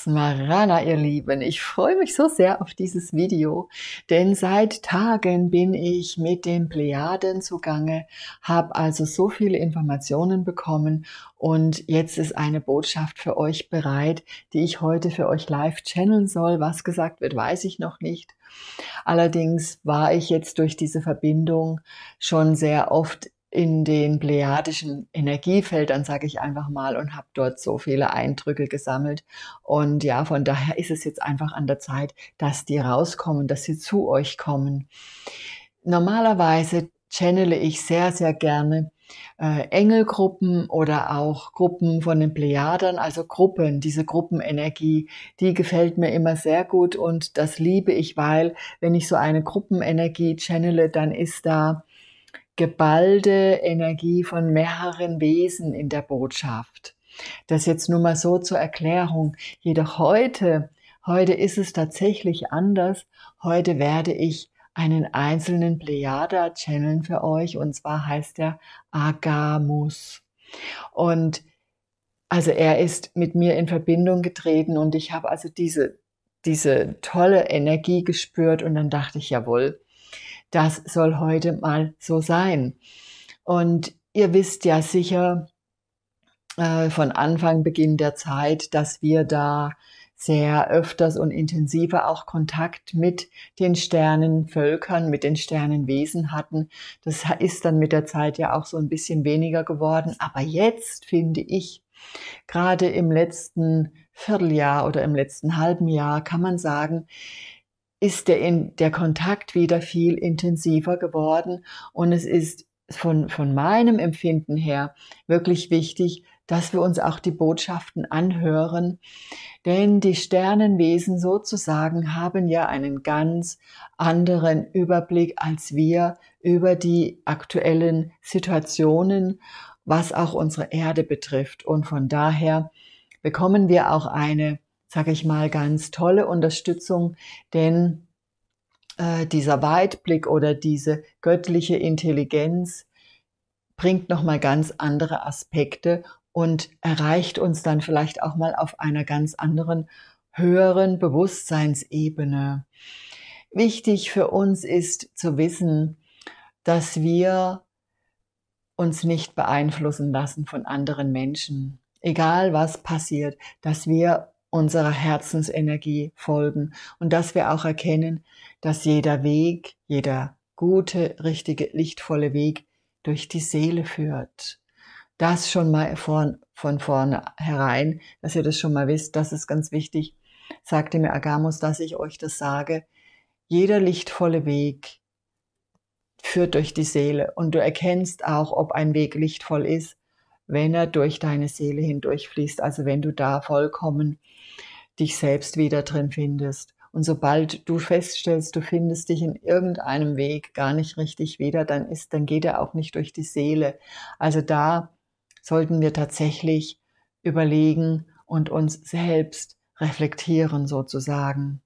Smarana, ihr Lieben, ich freue mich so sehr auf dieses Video, denn seit Tagen bin ich mit den Plejaden zugange, habe also so viele Informationen bekommen und jetzt ist eine Botschaft für euch bereit, die ich heute für euch live channeln soll. Was gesagt wird, weiß ich noch nicht. Allerdings war ich jetzt durch diese Verbindung schon sehr oft in den plejadischen Energiefeldern, sage ich einfach mal, und habe dort so viele Eindrücke gesammelt. Und ja, von daher ist es jetzt einfach an der Zeit, dass die rauskommen, dass sie zu euch kommen. Normalerweise channele ich sehr, sehr gerne Engelgruppen oder auch Gruppen von den Plejadern, also Gruppen, diese Gruppenenergie, die gefällt mir immer sehr gut und das liebe ich, weil wenn ich so eine Gruppenenergie channele, dann ist da geballte Energie von mehreren Wesen in der Botschaft. Das jetzt nur mal so zur Erklärung. Jedoch heute ist es tatsächlich anders. Heute werde ich einen einzelnen Plejada channeln für euch und zwar heißt er Agamus. Und also er ist mit mir in Verbindung getreten und ich habe also diese tolle Energie gespürt und dann dachte ich, jawohl, das soll heute mal so sein. Und ihr wisst ja sicher von Beginn der Zeit, dass wir da sehr öfters und intensiver auch Kontakt mit den Sternenvölkern, mit den Sternenwesen hatten. Das ist dann mit der Zeit ja auch so ein bisschen weniger geworden. Aber jetzt finde ich, gerade im letzten Vierteljahr oder im letzten halben Jahr, kann man sagen, ist der Kontakt wieder viel intensiver geworden. Und es ist von meinem Empfinden her wirklich wichtig, dass wir uns auch die Botschaften anhören. Denn die Sternenwesen sozusagen haben ja einen ganz anderen Überblick als wir über die aktuellen Situationen, was auch unsere Erde betrifft. Und von daher bekommen wir auch eine, sage ich mal, ganz tolle Unterstützung, denn dieser Weitblick oder diese göttliche Intelligenz bringt nochmal ganz andere Aspekte und erreicht uns dann vielleicht auch mal auf einer ganz anderen, höheren Bewusstseinsebene. Wichtig für uns ist zu wissen, dass wir uns nicht beeinflussen lassen von anderen Menschen, egal was passiert, dass wir unserer Herzensenergie folgen und dass wir auch erkennen, dass jeder Weg, jeder gute, richtige, lichtvolle Weg durch die Seele führt. Das schon mal von vornherein, dass ihr das schon mal wisst, das ist ganz wichtig, sagte mir Agamus, dass ich euch das sage. Jeder lichtvolle Weg führt durch die Seele und du erkennst auch, ob ein Weg lichtvoll ist, wenn er durch deine Seele hindurchfließt, also wenn du da vollkommen dich selbst wieder drin findest. Und sobald du feststellst, du findest dich in irgendeinem Weg gar nicht richtig wieder, dann geht er auch nicht durch die Seele. Also da sollten wir tatsächlich überlegen und uns selbst reflektieren sozusagen.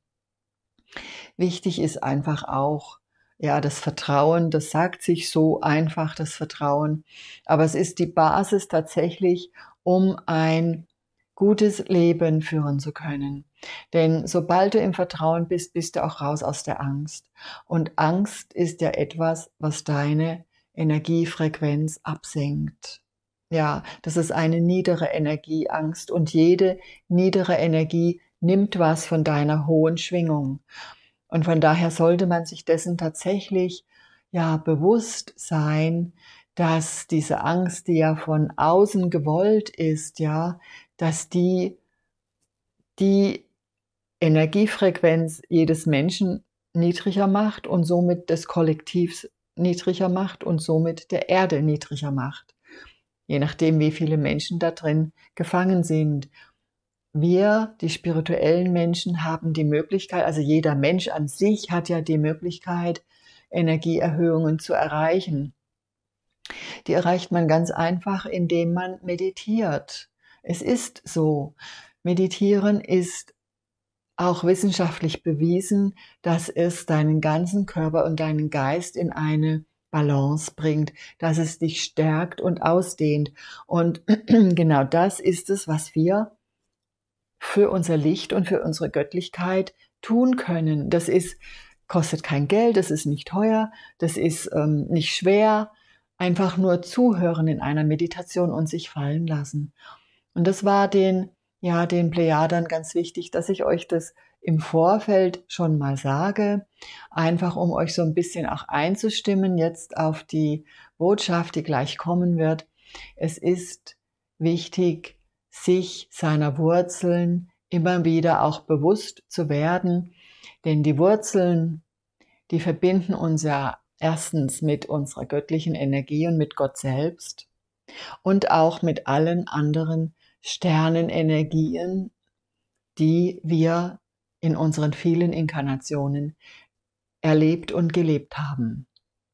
Wichtig ist einfach auch, ja, das Vertrauen, das sagt sich so einfach, das Vertrauen, aber es ist die Basis tatsächlich, um ein gutes Leben führen zu können. Denn sobald du im Vertrauen bist, bist du auch raus aus der Angst. Und Angst ist ja etwas, was deine Energiefrequenz absenkt. Ja, das ist eine niedere Energieangst und jede niedere Energie nimmt was von deiner hohen Schwingung. Und von daher sollte man sich dessen tatsächlich ja bewusst sein, dass diese Angst, die ja von außen gewollt ist, ja, dass die Energiefrequenz jedes Menschen niedriger macht und somit des Kollektivs niedriger macht und somit der Erde niedriger macht. Je nachdem, wie viele Menschen da drin gefangen sind. Wir, die spirituellen Menschen, haben die Möglichkeit, also jeder Mensch an sich hat ja die Möglichkeit, Energieerhöhungen zu erreichen. Die erreicht man ganz einfach, indem man meditiert. Es ist so. Meditieren ist auch wissenschaftlich bewiesen, dass es deinen ganzen Körper und deinen Geist in eine Balance bringt, dass es dich stärkt und ausdehnt. Und genau das ist es, was wir für unser Licht und für unsere Göttlichkeit tun können. Kostet kein Geld, das ist nicht teuer, das ist nicht schwer. Einfach nur zuhören in einer Meditation und sich fallen lassen. Und das war den Plejadern ganz wichtig, dass ich euch das im Vorfeld schon mal sage, einfach um euch so ein bisschen auch einzustimmen jetzt auf die Botschaft, die gleich kommen wird. Es ist wichtig, sich seiner Wurzeln immer wieder auch bewusst zu werden, denn die Wurzeln, die verbinden uns ja erstens mit unserer göttlichen Energie und mit Gott selbst und auch mit allen anderen Sternenenergien, die wir in unseren vielen Inkarnationen erlebt und gelebt haben.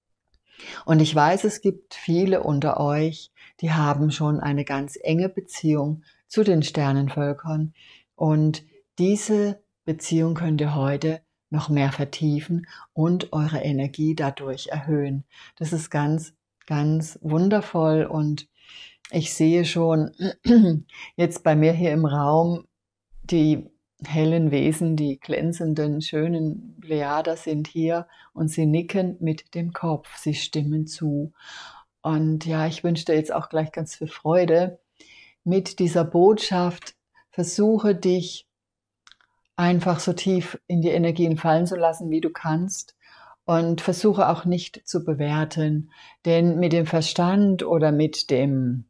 Und ich weiß, es gibt viele unter euch, die haben schon eine ganz enge Beziehung zu den Sternenvölkern. Und diese Beziehung könnt ihr heute noch mehr vertiefen und eure Energie dadurch erhöhen. Das ist ganz, ganz wundervoll und ich sehe schon jetzt bei mir hier im Raum, die hellen Wesen, die glänzenden, schönen Plejader sind hier und sie nicken mit dem Kopf, sie stimmen zu. Und ja, ich wünsche dir jetzt auch gleich ganz viel Freude mit dieser Botschaft. Versuche dich einfach so tief in die Energien fallen zu lassen, wie du kannst. Und versuche auch nicht zu bewerten, denn mit dem Verstand oder mit dem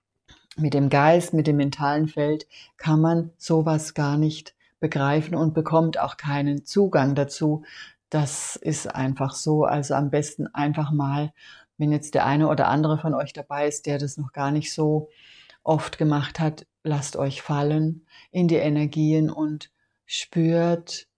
Geist, mit dem mentalen Feld kann man sowas gar nicht begreifen und bekommt auch keinen Zugang dazu. Das ist einfach so. Also am besten einfach mal, wenn jetzt der eine oder andere von euch dabei ist, der das noch gar nicht so oft gemacht hat, lasst euch fallen in die Energien und spürt,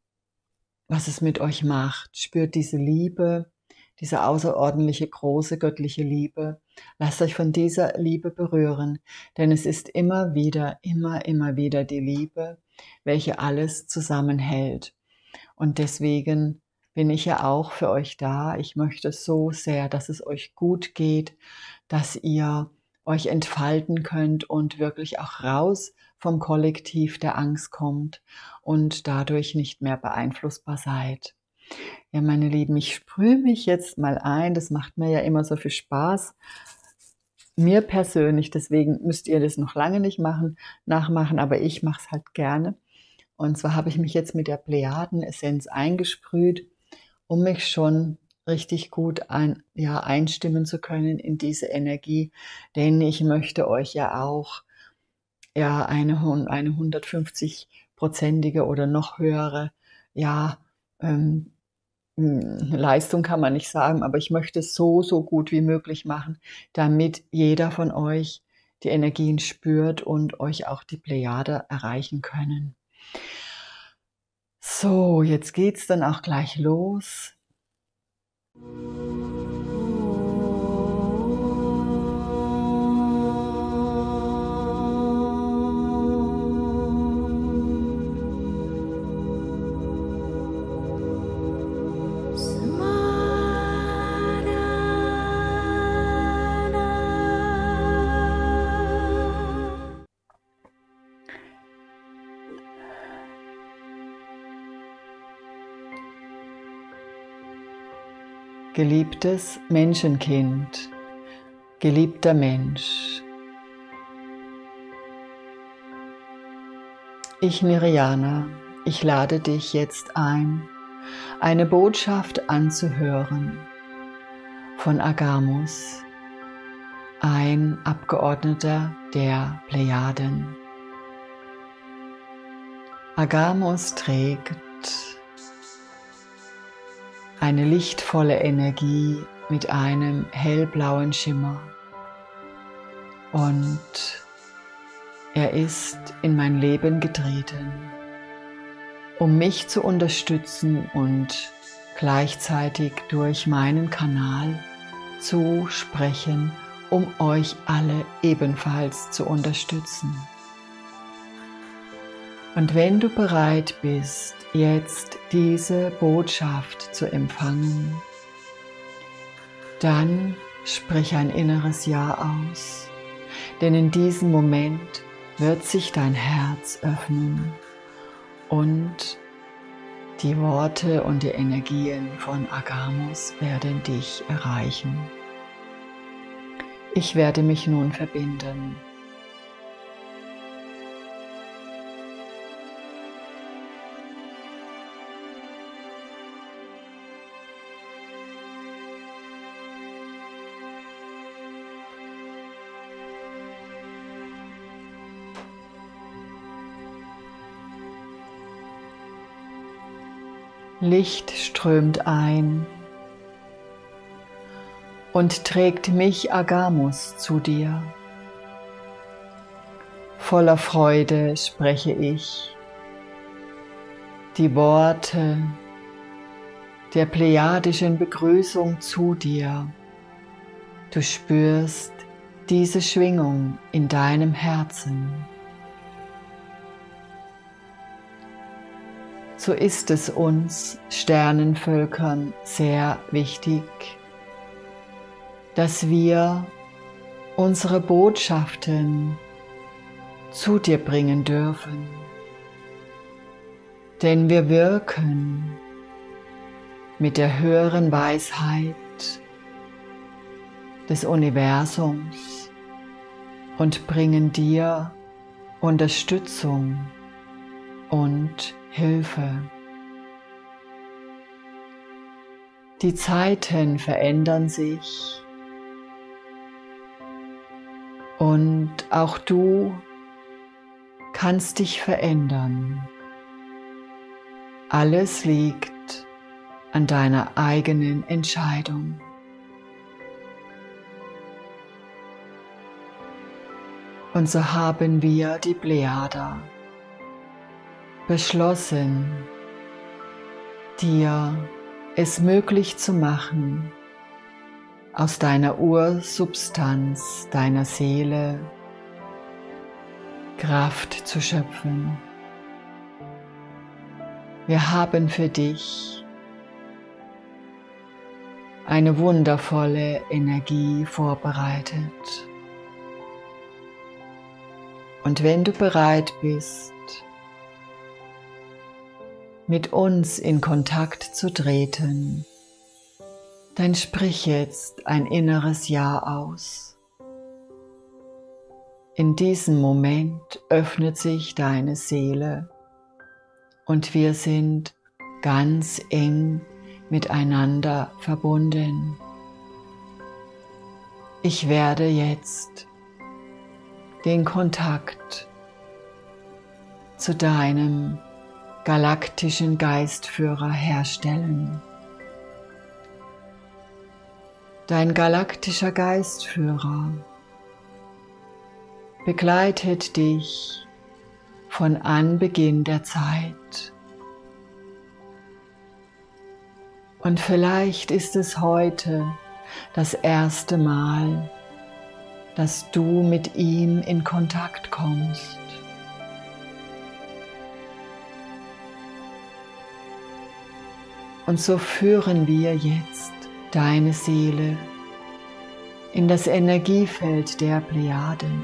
was es mit euch macht. Spürt diese Liebe, diese außerordentliche, große göttliche Liebe. Lasst euch von dieser Liebe berühren, denn es ist immer wieder die Liebe, welche alles zusammenhält. Und deswegen bin ich ja auch für euch da. Ich möchte so sehr, dass es euch gut geht, dass ihr euch entfalten könnt und wirklich auch raus vom Kollektiv der Angst kommt und dadurch nicht mehr beeinflussbar seid. Ja, meine Lieben, ich sprühe mich jetzt mal ein. Das macht mir ja immer so viel Spaß. Mir persönlich, deswegen müsst ihr das noch lange nicht nachmachen, aber ich mache es halt gerne. Und zwar habe ich mich jetzt mit der Plejaden-Essenz eingesprüht, um mich schon richtig gut einstimmen zu können in diese Energie. Denn ich möchte euch ja auch eine 150-prozentige oder noch höhere Leistung kann man nicht sagen, aber ich möchte es so gut wie möglich machen, damit jeder von euch die Energien spürt und euch auch die Plejade erreichen können. So, jetzt geht's dann auch gleich los. Geliebtes Menschenkind, geliebter Mensch, ich Nirjana, ich lade dich jetzt ein, eine Botschaft anzuhören von Agamus, ein Abgeordneter der Plejaden. Agamus trägt eine lichtvolle Energie mit einem hellblauen Schimmer und er ist in mein Leben getreten, um mich zu unterstützen und gleichzeitig durch meinen Kanal zu sprechen, um euch alle ebenfalls zu unterstützen. Und wenn du bereit bist, jetzt diese Botschaft zu empfangen, dann sprich ein inneres Ja aus. Denn in diesem Moment wird sich dein Herz öffnen und die Worte und die Energien von Agamos werden dich erreichen. Ich werde mich nun verbinden. Licht strömt ein und trägt mich, Agamos, zu dir. Voller Freude spreche ich die Worte der plejadischen Begrüßung zu dir. Du spürst diese Schwingung in deinem Herzen. So ist es uns Sternenvölkern sehr wichtig, dass wir unsere Botschaften zu dir bringen dürfen. Denn wir wirken mit der höheren Weisheit des Universums und bringen dir Unterstützung und Hilfe. Die Zeiten verändern sich und auch du kannst dich verändern. Alles liegt an deiner eigenen Entscheidung. Und so haben wir, die Plejader, beschlossen, dir es möglich zu machen, aus deiner Ursubstanz, deiner Seele, Kraft zu schöpfen. Wir haben für dich eine wundervolle Energie vorbereitet. Und wenn du bereit bist, mit uns in Kontakt zu treten, dann sprich jetzt ein inneres Ja aus. In diesem Moment öffnet sich deine Seele und wir sind ganz eng miteinander verbunden. Ich werde jetzt den Kontakt zu deinem galaktischen Geistführer herstellen. Dein galaktischer Geistführer begleitet dich von Anbeginn der Zeit. Und vielleicht ist es heute das erste Mal, dass du mit ihm in Kontakt kommst. Und so führen wir jetzt deine Seele in das Energiefeld der Plejaden.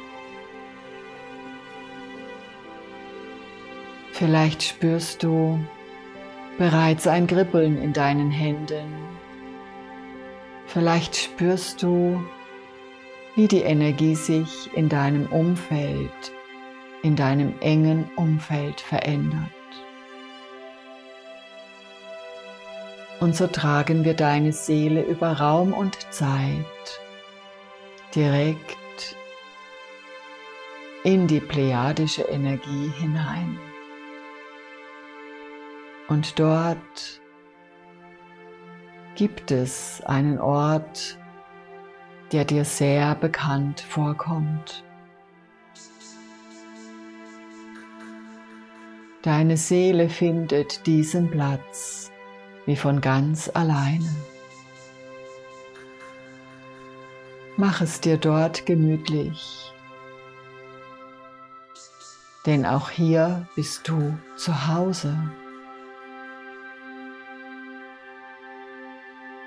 Vielleicht spürst du bereits ein Kribbeln in deinen Händen. Vielleicht spürst du, wie die Energie sich in deinem Umfeld, in deinem engen Umfeld verändert. Und so tragen wir deine Seele über Raum und Zeit direkt in die plejadische Energie hinein. Und dort gibt es einen Ort, der dir sehr bekannt vorkommt. Deine Seele findet diesen Platz wie von ganz alleine. Mach es dir dort gemütlich, denn auch hier bist du zu Hause.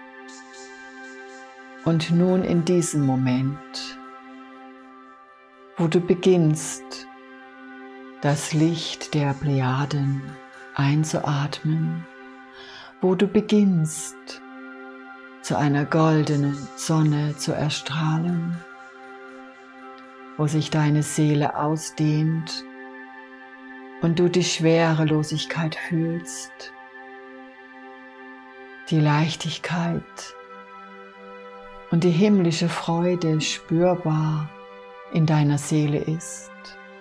Und nun in diesem Moment, wo du beginnst, das Licht der Plejaden einzuatmen, wo du beginnst, zu einer goldenen Sonne zu erstrahlen, wo sich deine Seele ausdehnt und du die Schwerelosigkeit fühlst, die Leichtigkeit und die himmlische Freude spürbar in deiner Seele ist.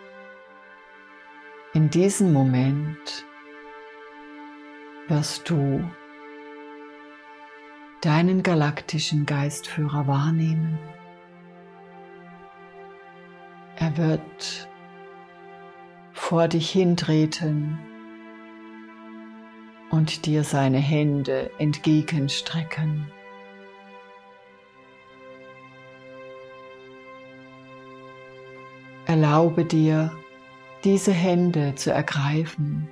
In diesem Moment wirst du deinen galaktischen Geistführer wahrnehmen. Er wird vor dich hintreten und dir seine Hände entgegenstrecken. Erlaube dir, diese Hände zu ergreifen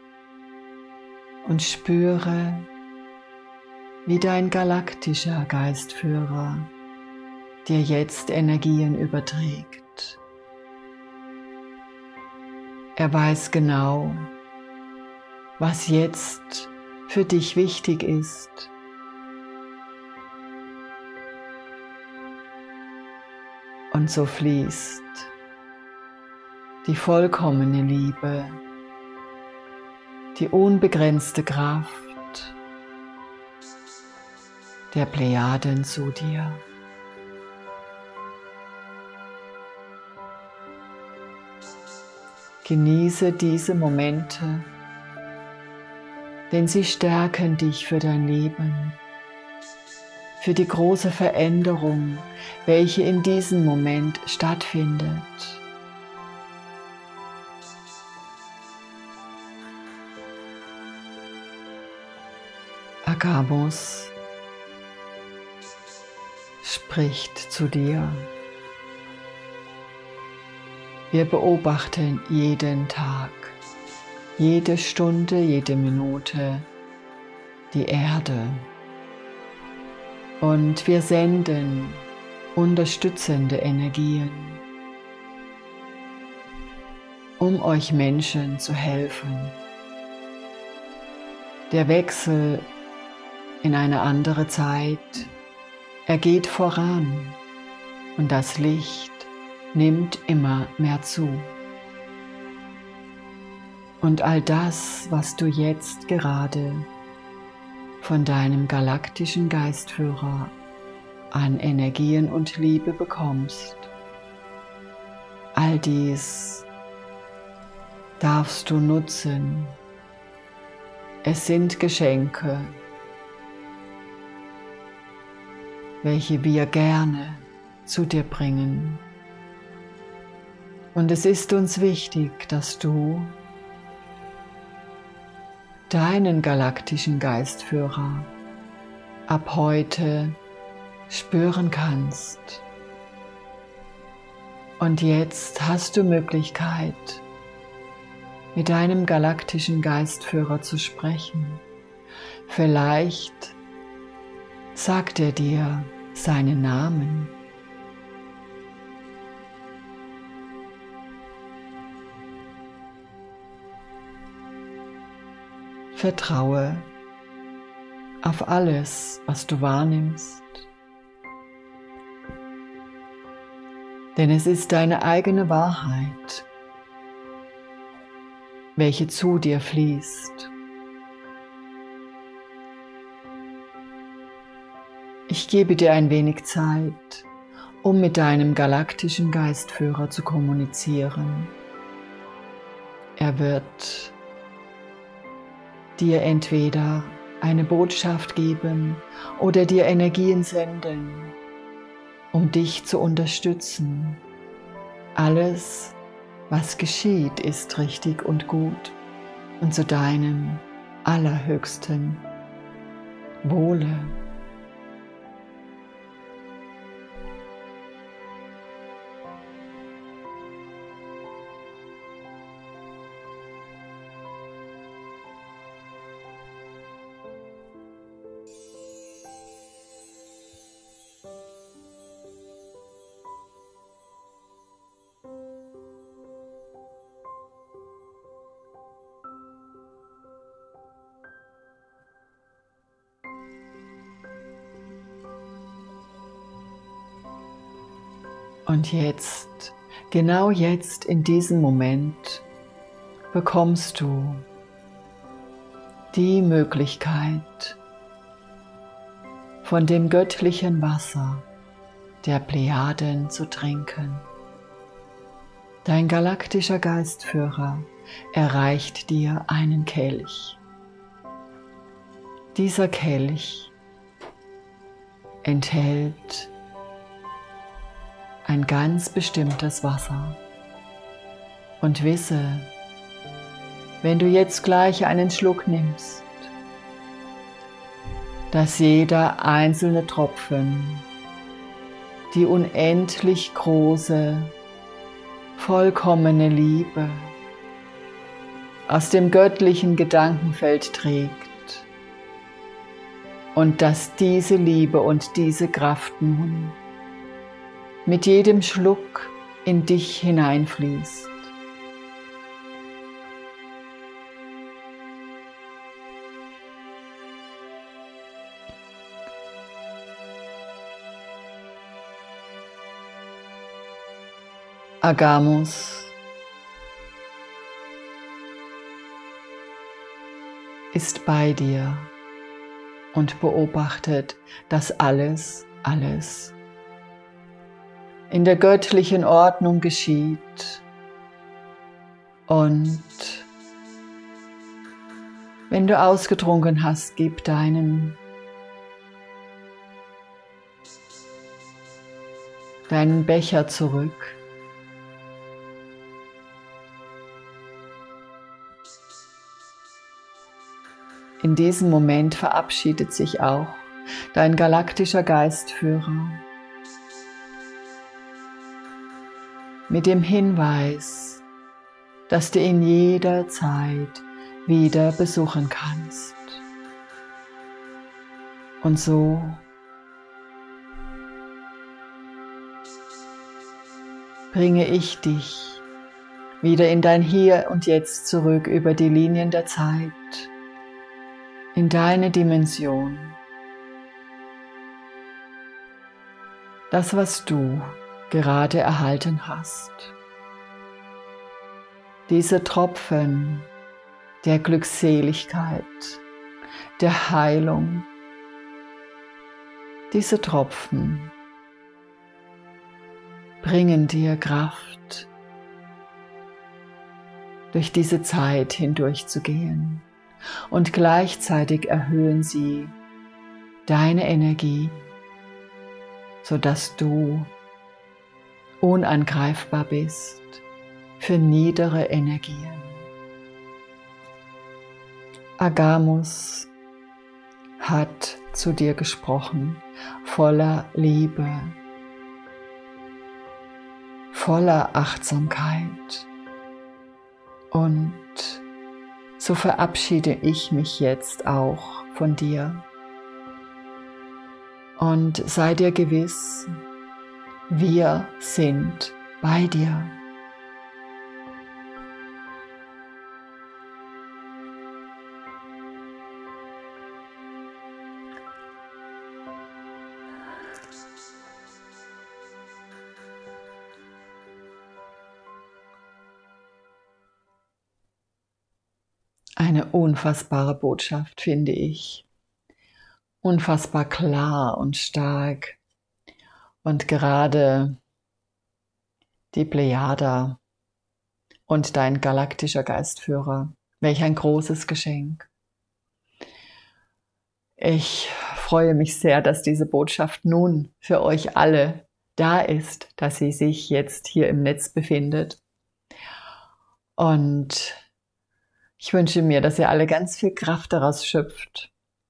und spüre, wie dein galaktischer Geistführer dir jetzt Energien überträgt. Er weiß genau, was jetzt für dich wichtig ist. Und so fließt die vollkommene Liebe, die unbegrenzte Kraft der Plejaden zu dir. Genieße diese Momente, denn sie stärken dich für dein Leben, für die große Veränderung, welche in diesem Moment stattfindet. Agamos spricht zu dir. Wir beobachten jeden Tag, jede Stunde, jede Minute die Erde und wir senden unterstützende Energien, um euch Menschen zu helfen. Der Wechsel in eine andere Zeit, er geht voran und das Licht nimmt immer mehr zu. Und all das, was du jetzt gerade von deinem galaktischen Geistführer an Energien und Liebe bekommst, all dies darfst du nutzen. Es sind Geschenke, welche wir gerne zu dir bringen. Und es ist uns wichtig, dass du deinen galaktischen Geistführer ab heute spüren kannst. Und jetzt hast du Möglichkeit, mit deinem galaktischen Geistführer zu sprechen. Vielleicht sagt er dir seinen Namen. Vertraue auf alles, was du wahrnimmst, denn es ist deine eigene Wahrheit, welche zu dir fließt. Ich gebe dir ein wenig Zeit, um mit deinem galaktischen Geistführer zu kommunizieren. Er wird dir entweder eine Botschaft geben oder dir Energien senden, um dich zu unterstützen. Alles, was geschieht, ist richtig und gut und zu deinem allerhöchsten Wohle. Und jetzt, genau jetzt in diesem Moment, bekommst du die Möglichkeit, von dem göttlichen Wasser der Plejaden zu trinken. Dein galaktischer Geistführer erreicht dir einen Kelch. Dieser Kelch enthält ein ganz bestimmtes Wasser. Und wisse, wenn du jetzt gleich einen Schluck nimmst, dass jeder einzelne Tropfen die unendlich große, vollkommene Liebe aus dem göttlichen Gedankenfeld trägt und dass diese Liebe und diese Kraft nun mit jedem Schluck in dich hineinfließt. Agamos ist bei dir und beobachtet, dass alles in der göttlichen Ordnung geschieht. Und wenn du ausgetrunken hast, gib deinen Becher zurück. In diesem Moment verabschiedet sich auch dein galaktischer Geistführer mit dem Hinweis, dass du ihn jederzeit wieder besuchen kannst. Und so bringe ich dich wieder in dein Hier und Jetzt zurück über die Linien der Zeit, in deine Dimension. Das, was du gerade erhalten hast. Diese Tropfen der Glückseligkeit, der Heilung. Diese Tropfen bringen dir Kraft, durch diese Zeit hindurchzugehen. Und gleichzeitig erhöhen sie deine Energie, sodass du unangreifbar bist für niedere Energien. Agamos hat zu dir gesprochen, voller Liebe, voller Achtsamkeit. Und so verabschiede ich mich jetzt auch von dir und sei dir gewiss, wir sind bei dir. Eine unfassbare Botschaft, finde ich. Unfassbar klar und stark. Und gerade die Plejada und dein galaktischer Geistführer, welch ein großes Geschenk. Ich freue mich sehr, dass diese Botschaft nun für euch alle da ist, dass sie sich jetzt hier im Netz befindet. Und ich wünsche mir, dass ihr alle ganz viel Kraft daraus schöpft.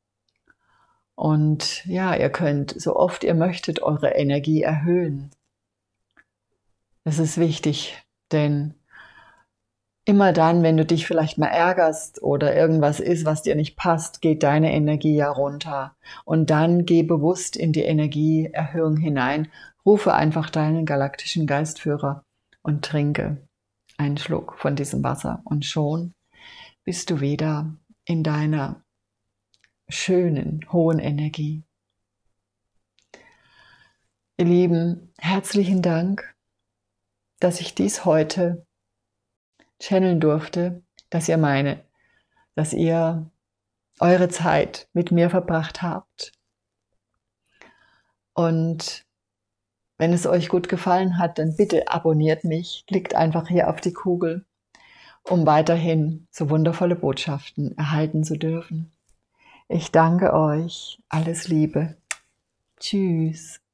Und ja, ihr könnt, so oft ihr möchtet, eure Energie erhöhen. Das ist wichtig, denn immer dann, wenn du dich vielleicht mal ärgerst oder irgendwas ist, was dir nicht passt, geht deine Energie ja runter. Und dann geh bewusst in die Energieerhöhung hinein, rufe einfach deinen galaktischen Geistführer und trinke einen Schluck von diesem Wasser. Und schon bist du wieder in deiner schönen, hohen Energie. Ihr Lieben, herzlichen Dank, dass ich dies heute channeln durfte, dass ihr eure Zeit mit mir verbracht habt. Und wenn es euch gut gefallen hat, dann bitte abonniert mich, klickt einfach hier auf die Kugel, um weiterhin so wundervolle Botschaften erhalten zu dürfen. Ich danke euch. Alles Liebe. Tschüss.